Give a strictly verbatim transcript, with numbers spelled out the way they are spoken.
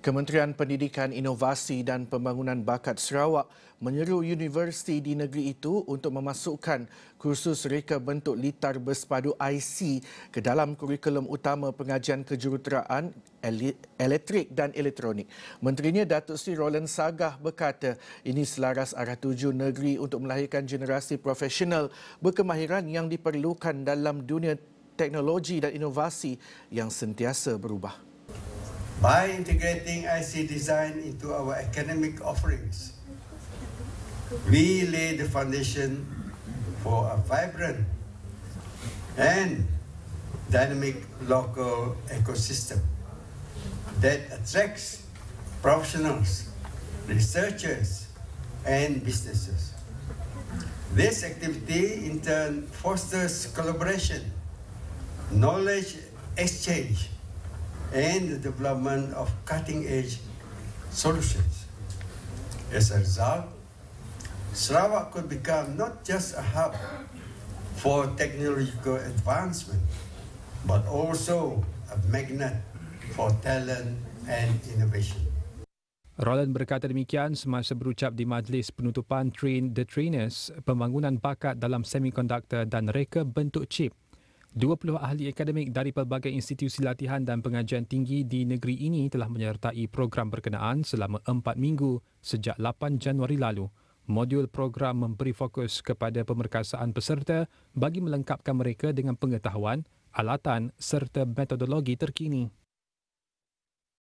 Kementerian Pendidikan, Inovasi dan Pembangunan Bakat Sarawak menyeru universiti di negeri itu untuk memasukkan kursus Reka Bentuk Litar Bersepadu I C ke dalam kurikulum utama pengajian kejuruteraan, elektrik dan elektronik. Menterinya Datuk Seri Roland Sagah berkata ini selaras arah tuju negeri untuk melahirkan generasi profesional berkemahiran yang diperlukan dalam dunia teknologi dan inovasi yang sentiasa berubah. By integrating I C design into our academic offerings, we lay the foundation for a vibrant and dynamic local ecosystem that attracts professionals, researchers, and businesses. This activity in turn fosters collaboration, knowledge exchange, and the development of cutting-edge solutions. As a result, Sarawak could become not just a hub for technological advancement, but also a magnet for talent and innovation. Roland berkata demikian semasa berucap di majlis penutupan Train the Trainers, Pembangunan Bakat dalam Semikonduktor dan Reka Bentuk Chip. dua puluh ahli akademik dari pelbagai institusi latihan dan pengajian tinggi di negeri ini telah menyertai program berkenaan selama empat minggu sejak lapan Januari lalu. Modul program memberi fokus kepada pemerkasaan peserta bagi melengkapkan mereka dengan pengetahuan, alatan serta metodologi terkini.